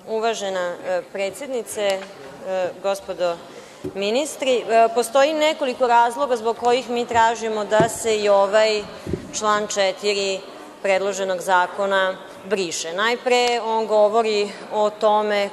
Uvažena predsednice, gospodo ministri, postoji nekoliko razloga zbog kojih mi tražimo da se i ovaj član 4. predloženog zakona briše. Najpre, on govori o tome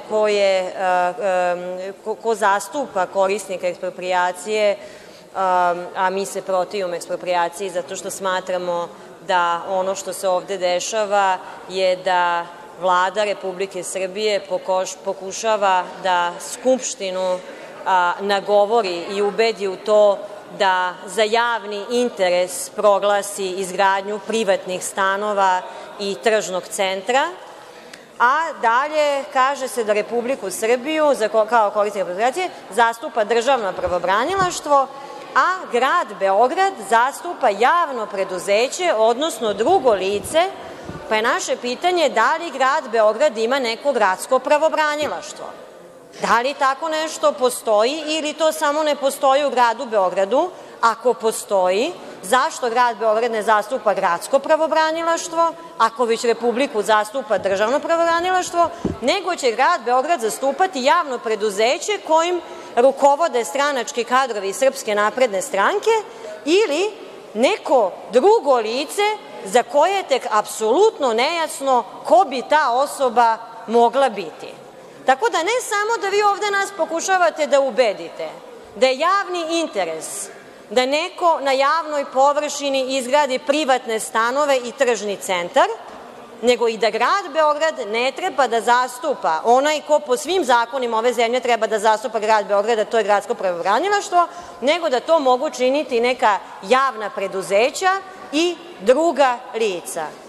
ko zastupa korisnika eksproprijacije, a mi se protivimo eksproprijaciji zato što smatramo da ono što se ovde dešava je da Vlada Republike Srbije pokušava da Skupštinu nagovori i ubedi u to da za javni interes proglasi izgradnju privatnih stanova i tržnog centra, a dalje kaže se da Republiku Srbiju kao korisnika eksproprijacije zastupa Državno pravobranilaštvo, a grad Beograd zastupa javno preduzeće, odnosno drugo lice, pa je naše pitanje da li grad Beograd ima neko gradsko pravobranilaštvo? Da li tako nešto postoji ili to samo ne postoji u gradu Beogradu? Ako postoji, zašto grad Beograd ne zastupa gradsko pravobranilaštvo, ako već Republiku zastupa Državno pravobranilaštvo, nego će grad Beograd zastupati javno preduzeće kojim rukovode stranački kadrovi Srpske napredne stranke ili neko drugo lice za koje je tek apsolutno nejasno ko bi ta osoba mogla biti. Tako da ne samo da vi ovde nas pokušavate da ubedite da je javni interes da neko na javnoj površini izgradi privatne stanove i tržni centar, nego i da grad Beograd ne treba da zastupa onaj ko po svim zakonima ove zemlje treba da zastupa grad Beograd, a to je gradsko pravobranilaštvo, nego da to mogu činiti neka javna preduzeća i druga lica.